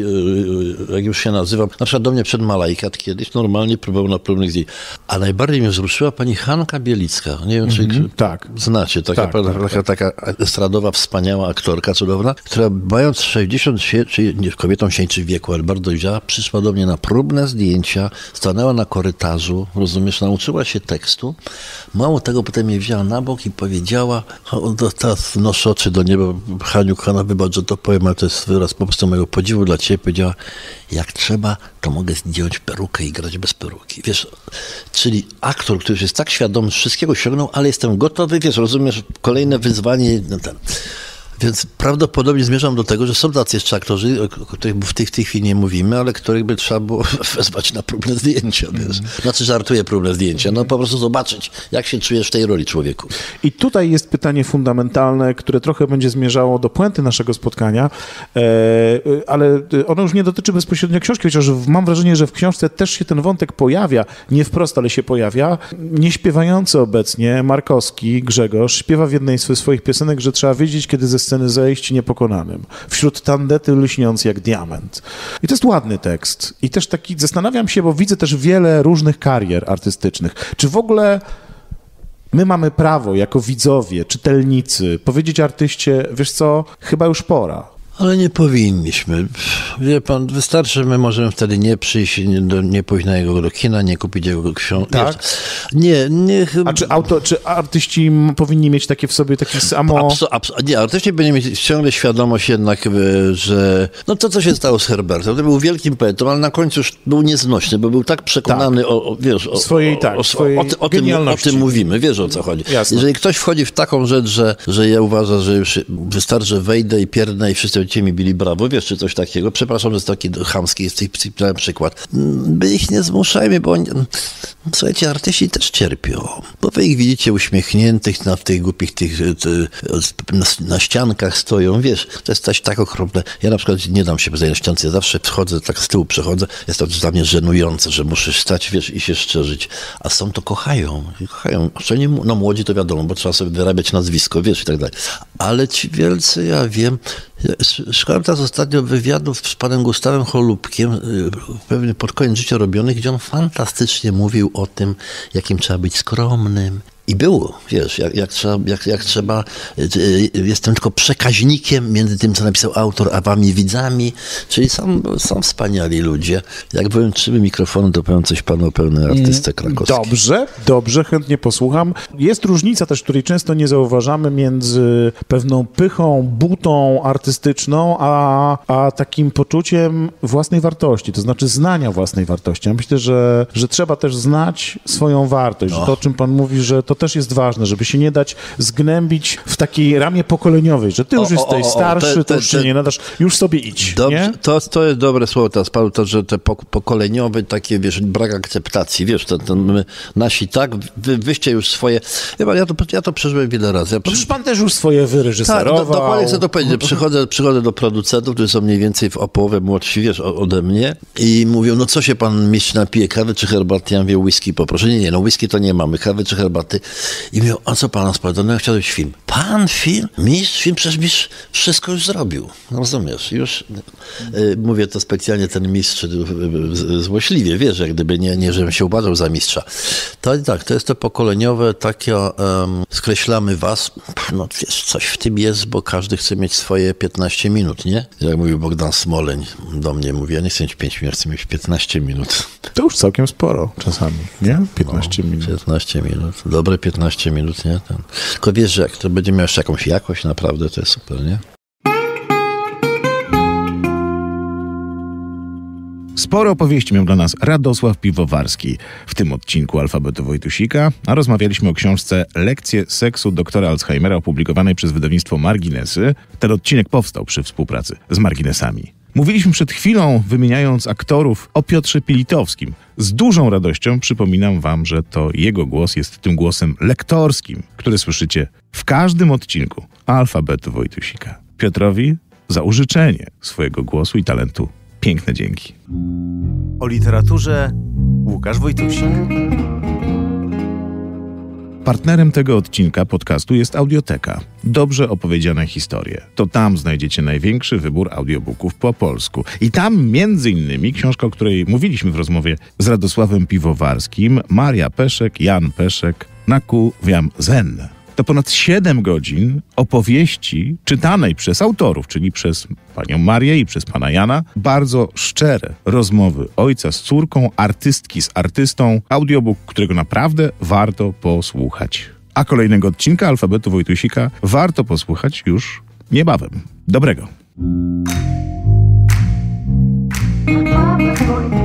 jak już się nazywam, na przykład do mnie przed Malajkat kiedyś normalnie próbował na próbnych zdjęć. A najbardziej mnie wzruszyła pani Hanka Bielicka. Nie wiem, mhm. czy tak. znacie. Taka, tak, taka, tak, taka, taka estradowa, wspaniała aktorka, cudowna, która mając sześćdziesiąt, czy nie, kobietą sieńczy w wieku, ale bardzo dojrzała, przyszła do mnie na próbne zdjęcia, stanęła na korytarzu, rozumiesz, nauczyła się tekstu. Mało tego, potem mnie wzięła na bok i powiedziała, teraz noszę oczy do nieba, Haniu, kochana, wybacz, że to powiem, ale to jest wyraz po prostu mojego podziwu dla ciebie. Powiedziała, jak trzeba, to mogę zdjąć perukę i grać bez peruki. Wiesz, czyli aktor, który jest tak świadomy, wszystkiego osiągnął, ale jestem gotowy, wiesz, rozumiesz, kolejne wyzwanie, no ten. Więc prawdopodobnie zmierzam do tego, że są tacy jeszcze aktorzy, o których w tej, w tej chwili nie mówimy, ale których by trzeba było wezwać na próbne zdjęcia, wiesz. Znaczy żartuję próbne zdjęcia, no po prostu zobaczyć, jak się czujesz w tej roli, człowieku. I tutaj jest pytanie fundamentalne, które trochę będzie zmierzało do puenty naszego spotkania, e, ale ono już nie dotyczy bezpośrednio książki, chociaż mam wrażenie, że w książce też się ten wątek pojawia, nie wprost, ale się pojawia. Nieśpiewający obecnie Markowski, Grzegorz, śpiewa w jednej z swoich piosenek, że trzeba wiedzieć, kiedy ze sceny zejść niepokonanym. Wśród tandety lśniąc jak diament. I to jest ładny tekst. I też taki, zastanawiam się, bo widzę też wiele różnych karier artystycznych. Czy w ogóle my mamy prawo, jako widzowie, czytelnicy, powiedzieć artyście, wiesz co, chyba już pora. Ale nie powinniśmy. Wie pan, wystarczy, my możemy wtedy nie przyjść, nie, do, nie pójść na jego do kina, nie kupić jego książki. Tak? Nie, nie. A czy, auto, czy artyści powinni mieć takie w sobie takie samo... Absu, absu, nie, artyści powinni mieć ciągle świadomość jednak, że no to, co się stało z Herbertem, to był wielkim poetą, ale na końcu już był nieznośny, bo był tak przekonany tak. o, o, wiesz, o, swojej, tak, o, swojej o, o, o, tym, o tym mówimy, wiesz, o co chodzi. Jasne. Jeżeli ktoś wchodzi w taką rzecz, że, że ja uważam, że już wystarczy, że wejdę i pierdnę i wszyscy mi bili brawo, wiesz, czy coś takiego. Przepraszam, że jest taki chamski, jest ten przykład. My ich nie zmuszajmy, bo oni, słuchajcie, artyści też cierpią, bo wy ich widzicie uśmiechniętych na w tych głupich tych, te, na, na ściankach stoją, wiesz, to jest coś tak okropne. Ja na przykład nie dam się bez na ściance, ja zawsze wchodzę, tak z tyłu przechodzę, jest to dla mnie żenujące, że muszę stać, wiesz, i się szczerzyć. A są to kochają, kochają. Szczególnie no młodzi to wiadomo, bo trzeba sobie wyrabiać nazwisko, wiesz, i tak dalej. Ale ci wielcy, ja wiem, szukałem teraz ostatnio wywiadów z panem Gustawem Cholubkiem, pewnie pod koniec życia robionych, gdzie on fantastycznie mówił o tym, jakim trzeba być skromnym. I było, wiesz, jak, jak, trzeba, jak, jak trzeba, jestem tylko przekaźnikiem między tym, co napisał autor, a wami widzami, czyli są, są wspaniali ludzie. Jak wyłączymy mikrofon, to powiem coś panu o pełny artystę krakowski. Dobrze, dobrze, chętnie posłucham. Jest różnica też, której często nie zauważamy między pewną pychą, butą artystyczną, a, a takim poczuciem własnej wartości, to znaczy znania własnej wartości. Ja myślę, że, że trzeba też znać swoją wartość, że to, o czym pan mówi, że to to też jest ważne, żeby się nie dać zgnębić w takiej ramie pokoleniowej, że ty już O, o, jesteś o, o, starszy, te- to te- już się te- nie nadasz, już sobie idź, Dobrze, nie? to, to jest dobre słowo teraz, Paweł, to, że te pok- pokoleniowe takie, wiesz, brak akceptacji, wiesz, to, to my, nasi tak, wy, wyście już swoje, ja, ja, to, ja to przeżyłem wiele razy. Ja przy... Przecież pan też już swoje Tak, wyreżyserował. do, dokładnie chcę to powiedzieć. Przychodzę, przychodzę do producentów, którzy są mniej więcej o połowę młodsi, wiesz, o- ode mnie i mówią, no co się pan mistrz napije, kawy czy herbaty? Ja mówię, whisky poproszę. Nie, nie, no whisky to nie mamy, kawy czy herbaty. I mówią, a co pana spada? No ja chciałem film. Pan film? Mistrz film? Przecież mistrz wszystko już zrobił. No rozumiesz, już y, mówię to specjalnie ten mistrz y, y, złośliwie, wiesz, jak gdyby nie, nie, żebym się uważał za mistrza. To tak, to jest to pokoleniowe, takie um, skreślamy was, no wiesz, coś w tym jest, bo każdy chce mieć swoje piętnaście minut, nie? Jak mówił Bogdan Smoleń do mnie, mówi, ja nie chcę mieć pięć minut, chcę mieć piętnaście minut. To już całkiem sporo czasami, nie? piętnaście minut. piętnaście minut, dobre piętnaście minut, nie? Ten. Tylko wiesz, że jak to będzie miał jeszcze jakąś jakość, naprawdę to jest super, nie? Sporo opowieści miał dla nas Radosław Piwowarski w tym odcinku Alfabetu Wojtusika, a rozmawialiśmy o książce Lekcje seksu doktora Alzheimera opublikowanej przez wydawnictwo Marginesy. Ten odcinek powstał przy współpracy z Marginesami. Mówiliśmy przed chwilą, wymieniając aktorów, o Piotrze Pilitowskim. Z dużą radością przypominam wam, że to jego głos jest tym głosem lektorskim, który słyszycie w każdym odcinku Alfabetu Wojtusika. Piotrowi za użyczenie swojego głosu i talentu piękne dzięki. O literaturze Łukasz Wojtusik. Partnerem tego odcinka podcastu jest Audioteka. Dobrze opowiedziane historie. To tam znajdziecie największy wybór audiobooków po polsku. I tam między innymi książka, o której mówiliśmy w rozmowie z Radosławem Piwowarskim, Maria Peszek, Jan Peszek, Naku Wiam Zen. To ponad siedem godzin opowieści czytanej przez autorów, czyli przez panią Marię i przez pana Jana. Bardzo szczere rozmowy ojca z córką, artystki z artystą. Audiobook, którego naprawdę warto posłuchać. A kolejnego odcinka Alfabetu Wojtusika warto posłuchać już niebawem. Dobrego.